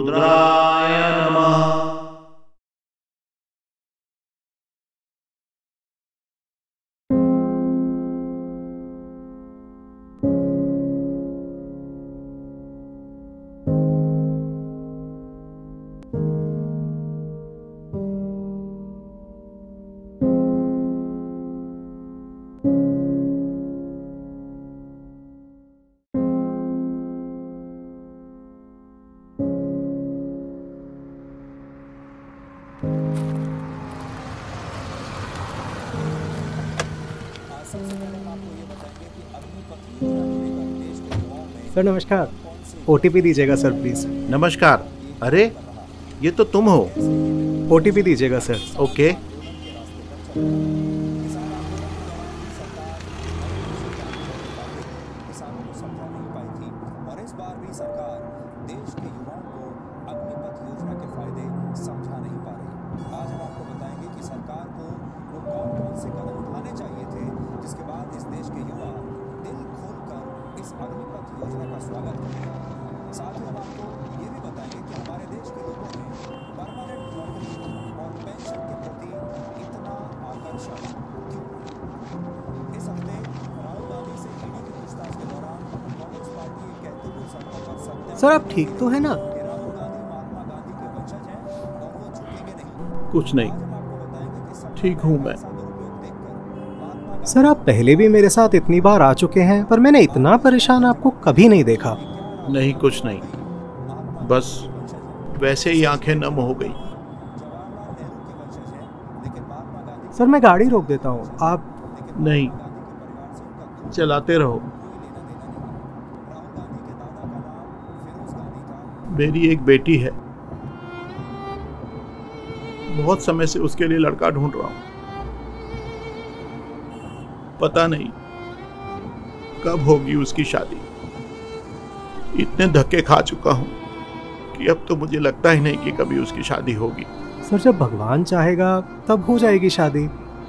रुद्राय नमः। सर नमस्कार, ओटीपी दीजिएगा सर प्लीज़। नमस्कार। अरे ये तो तुम हो। ओटीपी दीजिएगा सर। ओके। सर आप ठीक तो है ना? कुछ नहीं, ठीक हूं मैं। सर आप पहले भी मेरे साथ इतनी बार आ चुके हैं, पर मैंने इतना परेशान आपको कभी नहीं देखा। नहीं, कुछ नहीं, बस वैसे ही आंखें नम हो गई। सर मैं गाड़ी रोक देता हूँ, आप। नहीं, चलाते रहो। मेरी एक बेटी है, बहुत समय से उसके लिए लड़का ढूंढ रहा हूं। पता नहीं कब होगी उसकी शादी। इतने धक्के खा चुका हूं कि अब तो मुझे लगता ही नहीं कि कभी उसकी शादी होगी। सर जब भगवान चाहेगा तब हो जाएगी शादी।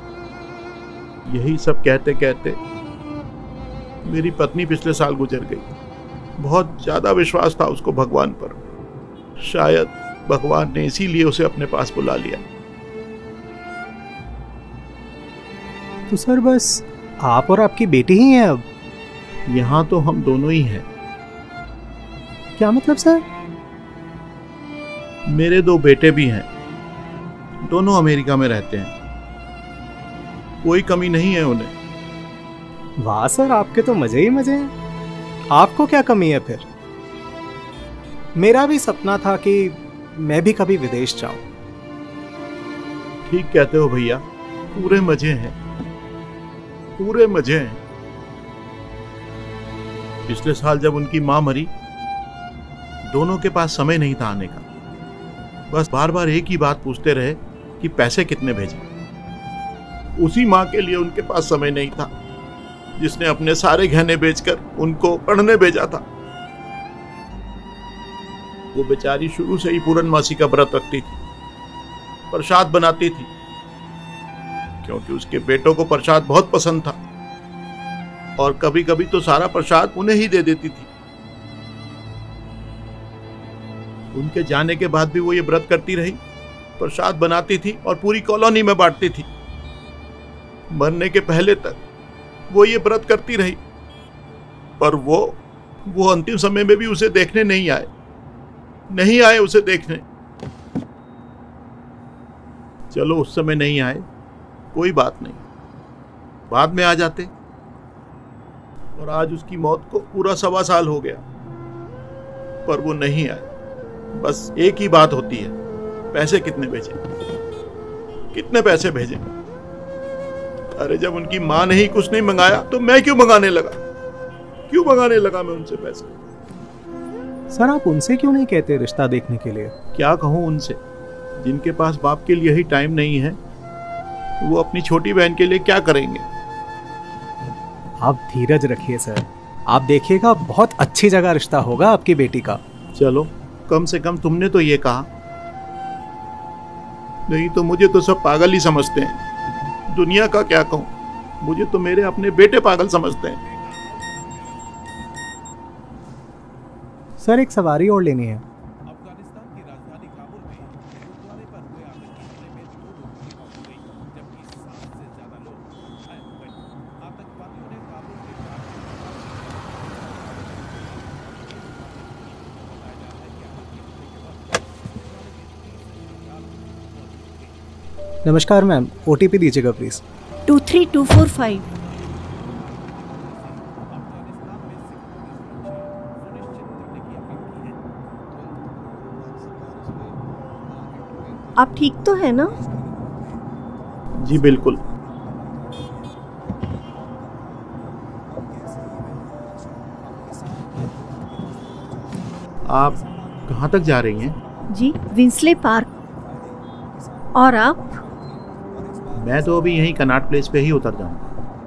यही सब कहते कहते मेरी पत्नी पिछले साल गुजर गई। बहुत ज्यादा विश्वास था उसको भगवान पर। शायद भगवान ने इसीलिए उसे अपने पास बुला लिया। तो सर बस आप और आपकी बेटी ही हैं अब? यहाँ तो हम दोनों ही हैं। क्या मतलब सर? मेरे दो बेटे भी हैं, दोनों अमेरिका में रहते हैं। कोई कमी नहीं है उन्हें। वाह सर, आपके तो मजे ही मजे हैं। आपको क्या कमी है फिर? मेरा भी सपना था कि मैं भी कभी विदेश जाऊं। ठीक कहते हो भैया, पूरे मजे हैं, पूरे मजे हैं। पिछले साल जब उनकी मां मरी, दोनों के पास समय नहीं था आने का। बस बार बार एक ही बात पूछते रहे कि पैसे कितने भेजें। उसी मां के लिए उनके पास समय नहीं था जिसने अपने सारे गहने बेचकर उनको पढ़ने भेजा था। वो बेचारी शुरू से ही पूर्णमासी का व्रत रखती थी, प्रसाद बनाती थी, क्योंकि उसके बेटों को प्रसाद बहुत पसंद था, और कभी कभी तो सारा प्रसाद उन्हें ही दे देती थी। उनके जाने के बाद भी वो ये व्रत करती रही, प्रसाद बनाती थी और पूरी कॉलोनी में बांटती थी। मरने के पहले तक वो ये व्रत करती रही, पर वो अंतिम समय में भी उसे देखने नहीं आए उसे देखने। चलो उस समय नहीं आए, कोई बात नहीं, बाद में आ जाते। और आज उसकी मौत को पूरा 1.25 साल हो गया, पर वो नहीं आए। बस एक ही बात होती है, पैसे कितने भेजें, कितने पैसे भेजें। अरे जब उनकी मां ने ही कुछ नहीं मंगाया तो मैं क्यों मंगाने लगा मैं उनसे पैसे। सर आप उनसे क्यों नहीं कहते रिश्ता देखने के लिए? क्या कहूं उनसे, जिनके पास बाप के लिए ही टाइम नहीं है, वो अपनी छोटी बहन के लिए क्या करेंगे। आप धीरज रखिए सर, आप देखिएगा बहुत अच्छी जगह रिश्ता होगा आपकी बेटी का। चलो कम से कम तुमने तो ये कहा, नहीं तो मुझे तो सब पागल ही समझते हैं। दुनिया का क्या कहूं, मुझे तो मेरे अपने बेटे पागल समझते हैं। सर एक सवारी और लेनी है। नमस्कार मैम, OTP दीजिएगा प्लीज़। 23245। आप ठीक तो है ना? जी बिल्कुल। आप कहाँ तक जा रही हैं? जी, विंसले पार्क। और आप? मैं तो अभी यहीं कनॉट प्लेस पे ही उतर जाऊंगा।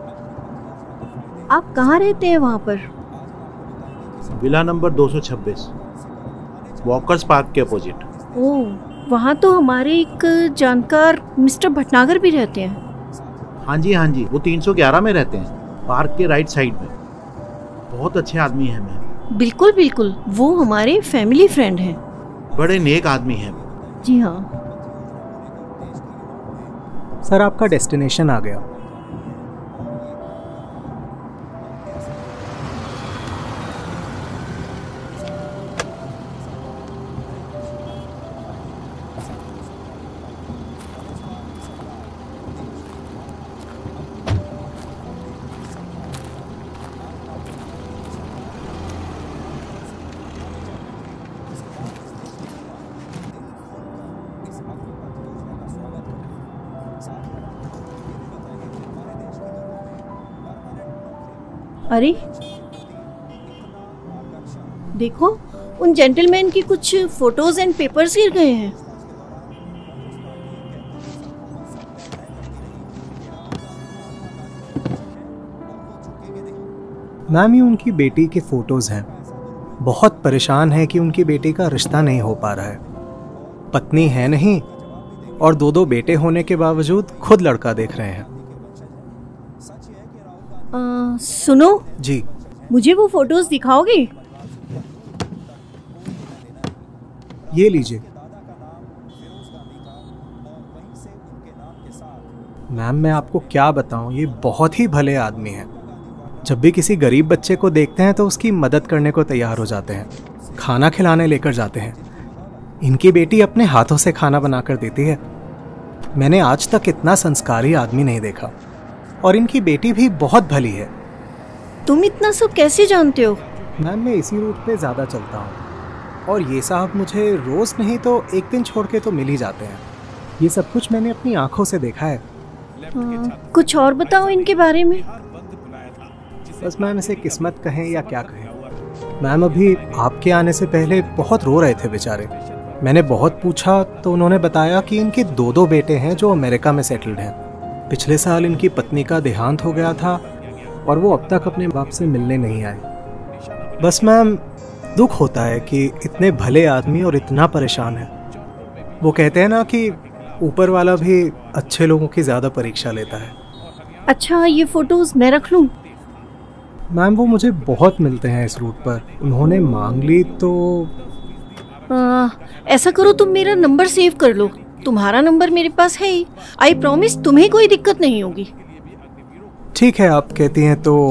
आप कहाँ रहते हैं वहाँ पर? विला नंबर 226, वॉकर्स पार्क के अपोजिट। ओह, वहाँ तो हमारे एक जानकार मिस्टर भटनागर भी रहते हैं। हाँ जी, वो 311 में रहते हैं, पार्क के राइट साइड में। बहुत अच्छे आदमी हैं मैम। बिल्कुल बिल्कुल, वो हमारे फैमिली फ्रेंड हैं। बड़े नेक आदमी हैं। जी हाँ। सर आपका डेस्टिनेशन आ गया। अरे देखो, उन जेंटलमैन की कुछ फोटोज एंड पेपर्स गिर गए हैं। मैम ये उनकी बेटी के फोटोज हैं। बहुत परेशान है कि उनकी बेटी का रिश्ता नहीं हो पा रहा है। पत्नी है नहीं और दो बेटे होने के बावजूद खुद लड़का देख रहे हैं। सुनो जी। मुझे वो फोटोज दिखाओगे? ये लीजिए। मैम मैं आपको क्या बताऊं, ये बहुत ही भले आदमी हैं। जब भी किसी गरीब बच्चे को देखते हैं तो उसकी मदद करने को तैयार हो जाते हैं, खाना खिलाने लेकर जाते हैं। इनकी बेटी अपने हाथों से खाना बनाकर देती है। मैंने आज तक इतना संस्कारी आदमी नहीं देखा। और इनकी बेटी भी बहुत भली है। तुम इतना सब कैसे जानते हो? मैम मैं इसी रूट पे ज़्यादा चलता हूँ और ये साहब मुझे रोज़ नहीं तो एक दिन छोड़ के तो मिल ही जाते हैं। ये सब कुछ मैंने अपनी आंखों से देखा है। कुछ और बताओ इनके बारे में। बस मैम इसे किस्मत कहें या क्या कहें। मैम अभी आपके आने से पहले बहुत रो रहे थे बेचारे। मैंने बहुत पूछा तो उन्होंने बताया कि इनके दो बेटे हैं जो अमेरिका में सेटल्ड हैं। पिछले साल इनकी पत्नी का देहांत हो गया था और वो अब तक अपने बाप से मिलने नहीं आए। बस मैम दुख होता है कि इतने भले आदमी और इतना परेशान है। वो कहते हैं ना कि ऊपर वाला भी अच्छे लोगों की ज़्यादा परीक्षा लेता है। अच्छा, ये फोटोज मैं रख लूं? मैम वो मुझे बहुत मिलते हैं इस रूट पर। उन्होंने मांग ली तो ऐसा करो, तुम मेरा नंबर सेव कर लो। तुम्हारा नंबर मेरे पास है ही। आई प्रॉमिस तुम्हें कोई दिक्कत नहीं होगी। ठीक है, आप कहती हैं तो।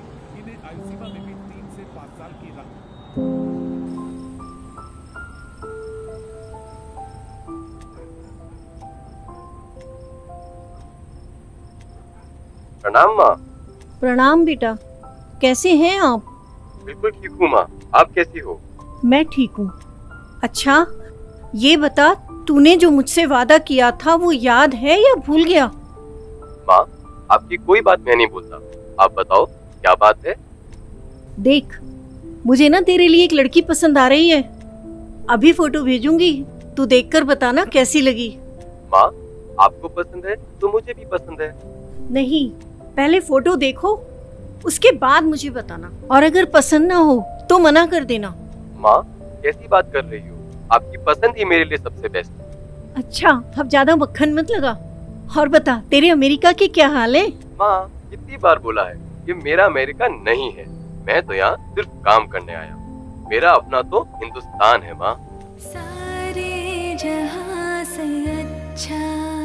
प्रणाम माँ। प्रणाम बेटा, कैसे हैं आप? बिल्कुल ठीक हूँ माँ, आप कैसी हो? मैं ठीक हूँ। अच्छा ये बता, तूने जो मुझसे वादा किया था वो याद है या भूल गया? माँ आपकी कोई बात मैं नहीं भूलता। आप बताओ क्या बात है? देख, मुझे ना तेरे लिए एक लड़की पसंद आ रही है। अभी फोटो भेजूंगी, तू देखकर बताना कैसी लगी। माँ आपको पसंद है तो मुझे भी पसंद है। नहीं, पहले फोटो देखो, उसके बाद मुझे बताना। और अगर पसंद ना हो तो मना कर देना। माँ कैसी बात कर रही हो? आपकी पसंद ही मेरे लिए सबसे बेस्ट। अच्छा, अब ज्यादा मक्खन मत लगा। और बता, तेरे अमेरिका के क्या हाल है? माँ कितनी बार बोला है, ये मेरा अमेरिका नहीं है। मैं तो यहाँ सिर्फ काम करने आया। मेरा अपना तो हिंदुस्तान है माँ। सारे जहां से अच्छा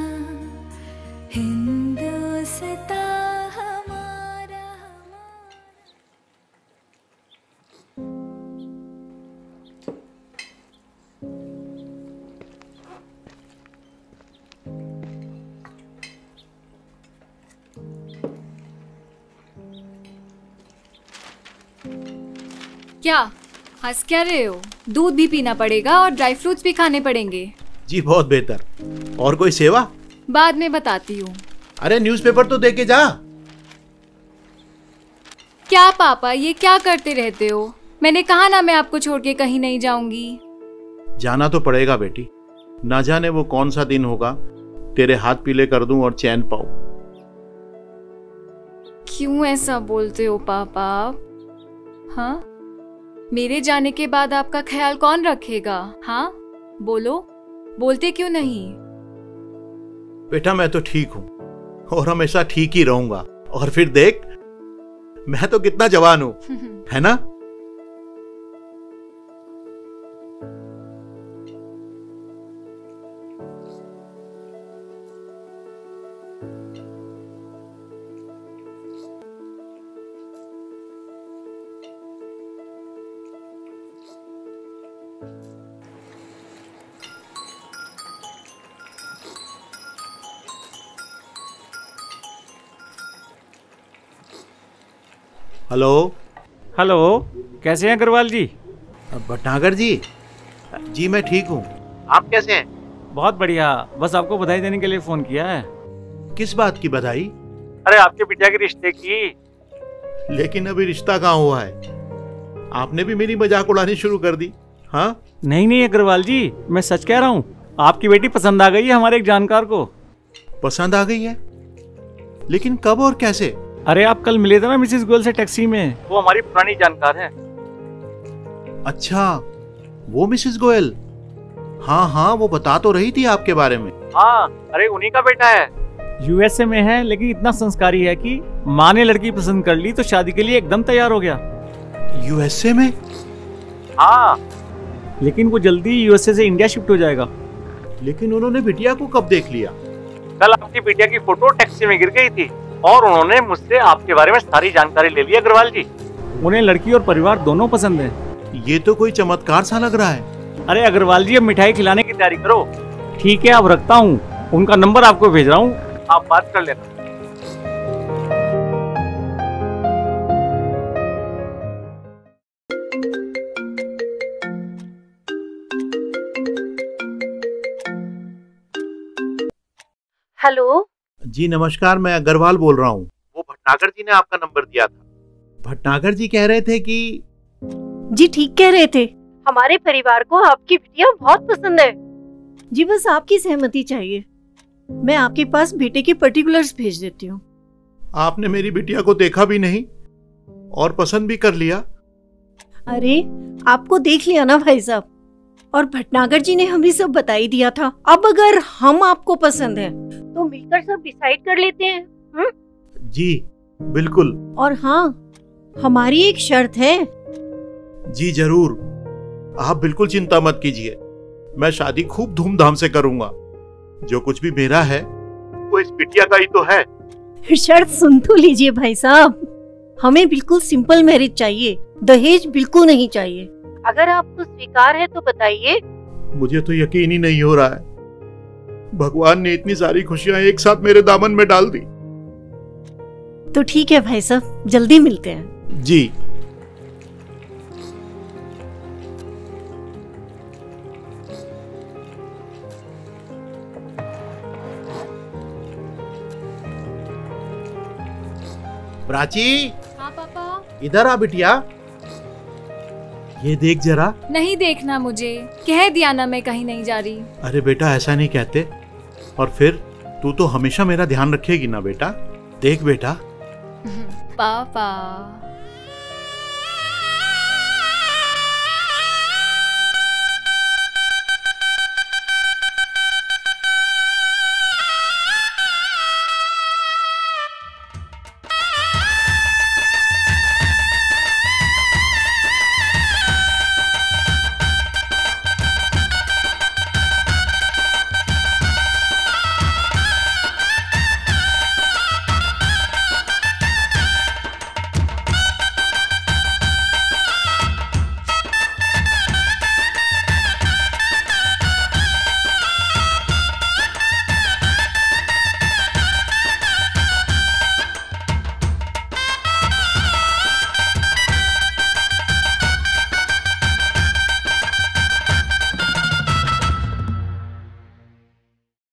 हिंदुस्तान हमारा। क्या हंस क्या रहे हो? दूध भी पीना पड़ेगा और ड्राई फ्रूट्स भी खाने पड़ेंगे। जी बहुत बेहतर। और कोई सेवा? बाद में बताती हूँ। अरे न्यूज़पेपर तो दे के जा। क्या पापा, ये क्या करते रहते हो? मैंने कहा ना मैं आपको छोड़ के कहीं नहीं जाऊंगी। जाना तो पड़ेगा बेटी, ना जाने वो कौन सा दिन होगा तेरे हाथ पीले कर दूं और चैन पाऊं। क्यों ऐसा बोलते हो पापा? हाँ, मेरे जाने के बाद आपका ख्याल कौन रखेगा? हाँ बोलो, बोलते क्यों नहीं? बेटा मैं तो ठीक हूं और हमेशा ठीक ही रहूंगा। और फिर देख, मैं तो कितना जवान हूं, है ना? हेलो। हेलो, कैसे हैं अग्रवाल जी? भटनागर जी, जी मैं ठीक हूँ। आप कैसे हैं? बहुत बढ़िया, बस आपको बधाई देने के लिए फोन किया है। किस बात की बधाई? अरे आपके बिटिया के रिश्ते की। लेकिन अभी रिश्ता कहाँ हुआ है? आपने भी मेरी मजाक उड़ानी शुरू कर दी। हाँ नहीं नहीं अग्रवाल जी, मैं सच कह रहा हूँ, आपकी बेटी पसंद आ गई है हमारे एक जानकार को। पसंद आ गई है? लेकिन कब और कैसे? अरे आप कल मिले थे ना मिसेस गोयल से टैक्सी में, वो हमारी पुरानी जानकार है। अच्छा, वो मिसेस गोयल? हाँ हाँ, वो बता तो रही थी आपके बारे में। हाँ, अरे उन्हीं का बेटा है, यूएसए में है, लेकिन इतना संस्कारी है कि माँ ने लड़की पसंद कर ली तो शादी के लिए एकदम तैयार हो गया। यूएसए में? हाँ, लेकिन वो जल्दी यूएसए से इंडिया शिफ्ट हो जाएगा। लेकिन उन्होंने बिटिया को कब देख लिया? कल आपकी बिटिया की फोटो टैक्सी में गिर गई थी और उन्होंने मुझसे आपके बारे में सारी जानकारी ले ली। अग्रवाल जी, उन्हें लड़की और परिवार दोनों पसंद है। ये तो कोई चमत्कार सा लग रहा है। अरे अग्रवाल जी, अब मिठाई खिलाने की तैयारी करो। ठीक है, अब रखता हूँ, उनका नंबर आपको भेज रहा हूँ, आप बात कर लेना। हेलो जी नमस्कार, मैं अग्रवाल बोल रहा हूँ। वो भटनागर जी ने आपका नंबर दिया था। भटनागर जी कह रहे थे कि जी ठीक कह रहे थे, हमारे परिवार को आपकी बिटिया बहुत पसंद है। जी बस आपकी सहमति चाहिए। मैं आपके पास बेटे के पर्टिकुलर्स भेज देती हूँ। आपने मेरी बिटिया को देखा भी नहीं और पसंद भी कर लिया। अरे आपको देख लिया ना भाई साहब, और भटनागर जी ने हमें सब बता ही दिया था। अब अगर हम आपको पसंद है तो मिलकर सब डिसाइड कर लेते हैं। जी बिल्कुल। और हाँ, हमारी एक शर्त है। जी जरूर, आप बिल्कुल चिंता मत कीजिए, मैं शादी खूब धूमधाम से करूंगा। जो कुछ भी मेरा है वो इस बिटिया का ही तो है। शर्त सुन तो लीजिए भाई साहब, हमें बिल्कुल सिंपल मैरिज चाहिए, दहेज बिल्कुल नहीं चाहिए। अगर आपको स्वीकार है तो बताइए। मुझे तो यकीन ही नहीं हो रहा है, भगवान ने इतनी सारी खुशियां एक साथ मेरे दामन में डाल दी। तो ठीक है भाई साहब, जल्दी मिलते हैं। जी। प्राची, हाँ पापा। इधर आ बिटिया, ये देख जरा। नहीं देखना मुझे, कह दिया ना मैं कहीं नहीं जा रही। अरे बेटा ऐसा नहीं कहते। और फिर तू तो हमेशा मेरा ध्यान रखेगी ना बेटा। देख बेटा। पापा।